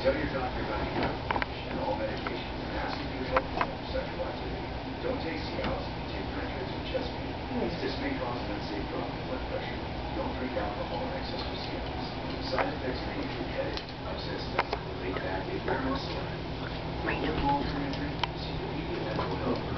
Tell your doctor about your medication and all medications and ask if you're healthy for sexual activity. Don't take Cialis if you take nitrates or chest pain. This may cause an unsafe drop in blood pressure. Don't drink alcohol in excess for Cialis. Side effects may include headache, upset stomach, weight back, impairment, right now. So you need medical help.